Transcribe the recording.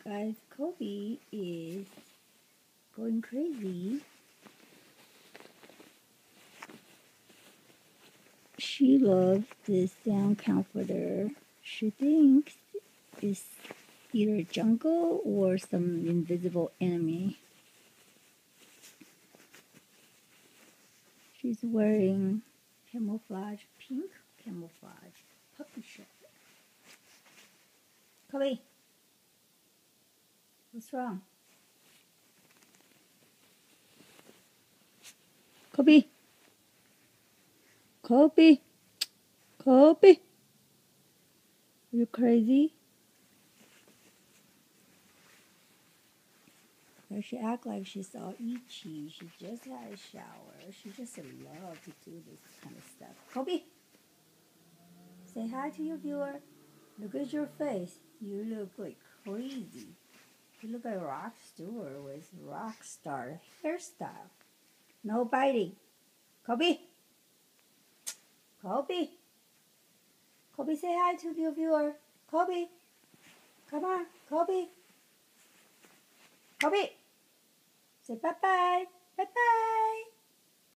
Guys, Kobe is going crazy. She loves this sound comforter. She thinks it's either jungle or some invisible enemy. She's wearing pink camouflage puppy shirt. Kobe, what's wrong? Kobe, Kobe, Kobe, are you crazy? She act like she's all itchy. She just had a shower. She just loves to do this kind of stuff. Kobe, say hi to your viewer. Look at your face. You look like crazy. You look like Rock Stewart with rock star hairstyle. No biting. Kobe, Kobe, Kobe, say hi to your viewer. Kobe, come on, Kobe, Kobe. Say bye-bye, bye-bye.